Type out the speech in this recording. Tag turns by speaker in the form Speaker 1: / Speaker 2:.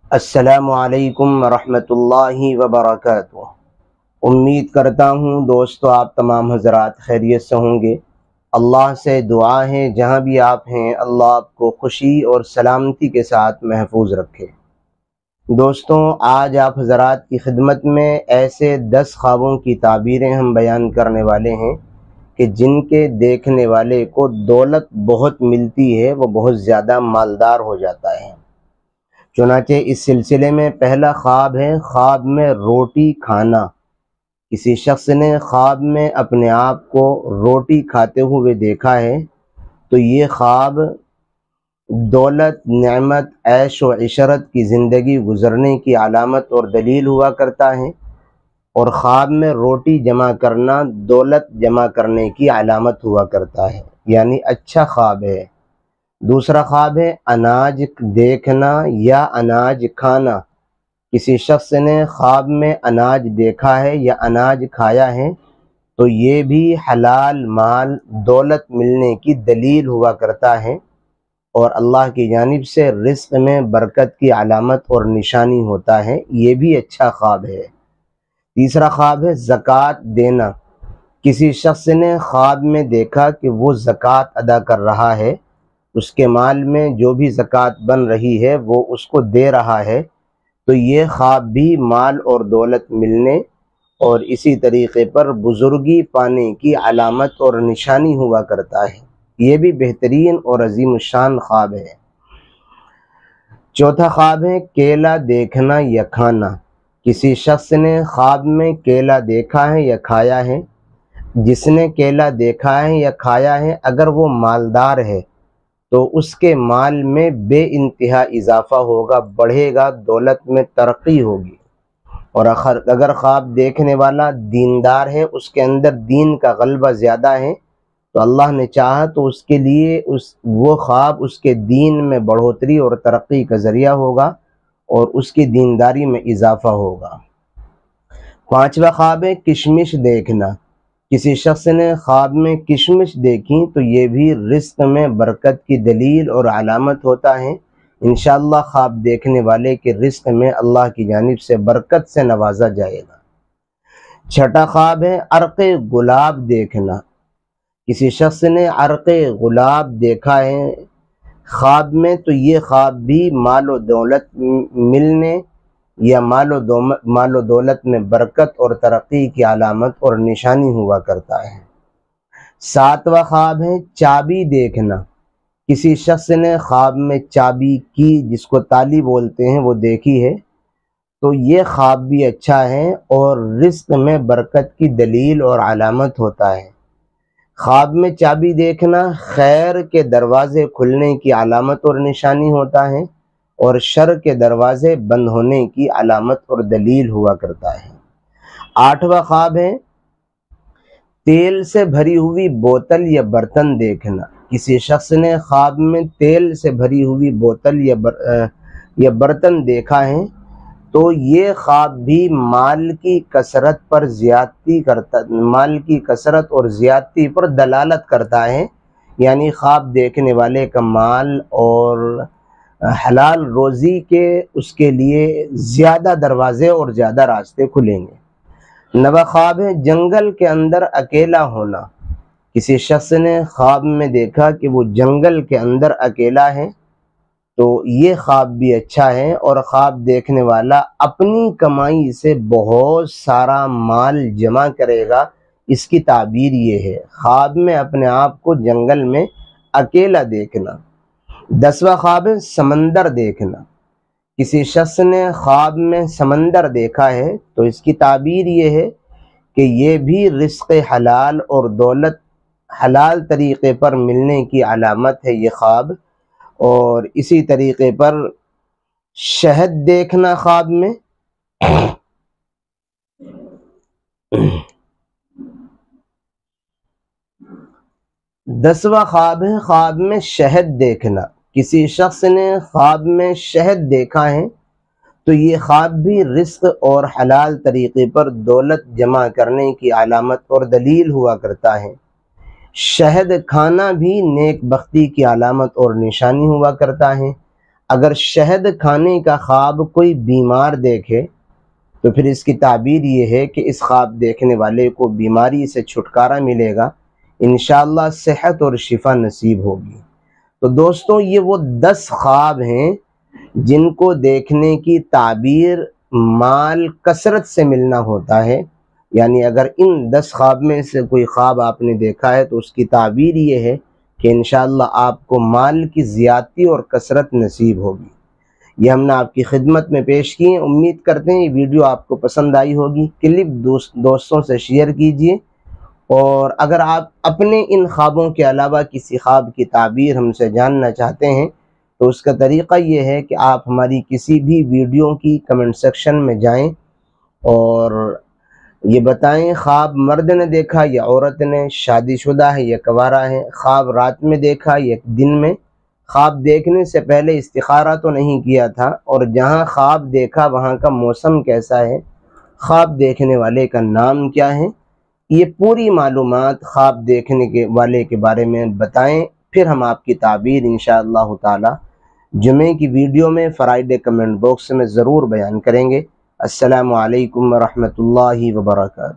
Speaker 1: السلام علیکم ورحمۃ اللہ وبرکاتہ۔ امید کرتا ہوں دوستو آپ تمام حضرات خیریت سے ہوں گے۔ اللہ سے دعا ہے جہاں بھی آپ ہیں اللہ آپ کو خوشی اور سلامتی کے ساتھ محفوظ رکھے۔ دوستوں آج آپ حضرات کی خدمت میں ایسے 10 خوابوں کی تعبیریں ہم بیان کرنے والے ہیں کہ جن کے دیکھنے والے کو دولت بہت ملتی ہے، وہ بہت زیادہ مالدار ہو جاتا ہے۔ چنانچہ اس سلسلے میں پہلا خواب ہے خواب میں روٹی کھانا۔ کسی شخص نے خواب میں اپنے آپ کو روٹی کھاتے ہوئے دیکھا ہے تو یہ خواب دولت، نعمت، عیش و عشرت کی زندگی گزرنے کی علامت اور دلیل ہوا کرتا ہے، اور خواب میں روٹی جمع کرنا دولت جمع کرنے کی علامت ہوا کرتا ہے، یعنی اچھا خواب ہے۔ دوسرا خواب ہے اناج دیکھنا یا اناج کھانا۔ کسی شخص نے خواب میں اناج دیکھا ہے یا اناج کھایا ہے تو یہ بھی حلال مال، دولت ملنے کی دلیل ہوا کرتا ہے اور اللہ کی جانب سے رزق میں برکت کی علامت اور نشانی ہوتا ہے، یہ بھی اچھا خواب ہے۔ تیسرا خواب ہے زکوٰۃ دینا۔ کسی شخص نے خواب میں دیکھا کہ وہ زکوٰۃ ادا کر رہا ہے، اس کے مال میں جو بھی زکوٰۃ بن رہی ہے وہ اس کو دے رہا ہے، تو یہ خواب بھی مال اور دولت ملنے اور اسی طریقے پر بزرگی پانے کی علامت اور نشانی ہوا کرتا ہے، یہ بھی بہترین اور عظیم الشان خواب ہے۔ چوتھا خواب ہے کیلا دیکھنا یا کھانا۔ کسی شخص نے خواب میں کیلا دیکھا ہے یا کھایا ہے۔ جس نے کیلا دیکھا ہے یا کھایا ہے اگر وہ مالدار ہے تو اس کے مال میں بے انتہا اضافہ ہوگا، بڑھے گا، دولت میں ترقی ہوگی۔ اور اگر خواب دیکھنے والا دیندار ہے، اس کے اندر دین کا غلبہ زیادہ ہے، تو اللہ نے چاہا تو اس کے لیے وہ خواب اس کے دین میں بڑھوتری اور ترقی کا ذریعہ ہوگا اور اس کی دینداری میں اضافہ ہوگا۔ پانچواں خواب ہے کشمش دیکھنا۔ کسی شخص نے خواب میں کشمش دیکھی تو یہ بھی رزق میں برکت کی دلیل اور علامت ہوتا ہے۔ انشاءاللہ خواب دیکھنے والے کے رزق میں اللہ کی جانب سے برکت سے نوازا جائے گا۔ چھٹا خواب ہے عرق گلاب دیکھنا۔ کسی شخص نے عرق گلاب دیکھا ہے خواب میں تو یہ خواب بھی مال و دولت ملنے یا مال و دولت میں برکت اور ترقی کی علامت اور نشانی ہوا کرتا ہے۔ ساتواں خواب ہے چابی دیکھنا۔ کسی شخص نے خواب میں چابی کی، جس کو تالی بولتے ہیں، وہ دیکھی ہے تو یہ خواب بھی اچھا ہے اور رزق میں برکت کی دلیل اور علامت ہوتا ہے۔ خواب میں چابی دیکھنا خیر کے دروازے کھلنے کی علامت اور نشانی ہوتا ہے اور شر کے دروازے بند ہونے کی علامت اور دلیل ہوا کرتا ہے۔ آٹھواں خواب ہے تیل سے بھری ہوئی بوتل یا برتن دیکھنا۔ کسی شخص نے خواب میں تیل سے بھری ہوئی بوتل یا برتن دیکھا ہے تو یہ خواب بھی مال کی کثرت اور زیادتی پر دلالت کرتا ہے، یعنی خواب دیکھنے والے کا مال اور حلال روزی کے اس کے لیے زیادہ دروازے اور زیادہ راستے کھلیں گے۔ نواں خواب ہے جنگل کے اندر اکیلا ہونا۔ کسی شخص نے خواب میں دیکھا کہ وہ جنگل کے اندر اکیلا ہے تو یہ خواب بھی اچھا ہے اور خواب دیکھنے والا اپنی کمائی سے بہت سارا مال جمع کرے گا، اس کی تعبیر یہ ہے۔ خواب میں اپنے آپ کو جنگل میں اکیلا دیکھنا۔ 10واں خواب ہے سمندر دیکھنا۔ کسی شخص نے خواب میں سمندر دیکھا ہے تو اس کی تعبیر یہ ہے کہ یہ بھی رزق حلال اور دولت حلال طریقے پر ملنے کی علامت ہے یہ خواب۔ اور اسی طریقے پر شہد دیکھنا خواب میں 10واں خواب ہے خواب میں شہد دیکھنا۔ کسی شخص نے خواب میں شہد دیکھا ہے تو یہ خواب بھی رزق اور حلال طریقے پر دولت جمع کرنے کی علامت اور دلیل ہوا کرتا ہے۔ شہد کھانا بھی نیک بختی کی علامت اور نشانی ہوا کرتا ہے۔ اگر شہد کھانے کا خواب کوئی بیمار دیکھے تو پھر اس کی تعبیر یہ ہے کہ اس خواب دیکھنے والے کو بیماری سے چھٹکارا ملے گا، انشاءاللہ صحت اور شفا نصیب ہوگی۔ تو دوستوں یہ وہ 10 خواب ہیں جن کو دیکھنے کی تعبیر مال کثرت سے ملنا ہوتا ہے، یعنی اگر ان 10 خواب میں سے کوئی خواب آپ نے دیکھا ہے تو اس کی تعبیر یہ ہے کہ انشاءاللہ آپ کو مال کی زیادتی اور کثرت نصیب ہوگی۔ یہ ہم نے آپ کی خدمت میں پیش کی ہیں۔ امید کرتے ہیں یہ ویڈیو آپ کو پسند آئی ہوگی۔ کلپ دوستوں سے شیئر کیجئے، اور اگر آپ اپنے ان خوابوں کے علاوہ کسی خواب کی تعبیر ہم سے جاننا چاہتے ہیں تو اس کا طریقہ یہ ہے کہ آپ ہماری کسی بھی ویڈیو کی کمنٹ سیکشن میں جائیں اور یہ بتائیں خواب مرد نے دیکھا یا عورت نے، شادی شدہ ہے یا کنوارا ہے، خواب رات میں دیکھا یا دن میں، خواب دیکھنے سے پہلے استخارہ تو نہیں کیا تھا، اور جہاں خواب دیکھا وہاں کا موسم کیسا ہے، خواب دیکھنے والے کا نام کیا ہے، یہ پوری معلومات خواب دیکھنے والے کے بارے میں بتائیں، پھر ہم آپ کی تعبیر انشاءاللہ تعالی جمعے کی ویڈیو میں فرائیڈے کمنٹ باکس میں ضرور بیان کریں گے۔ السلام علیکم ورحمۃ اللہ وبرکاتہ۔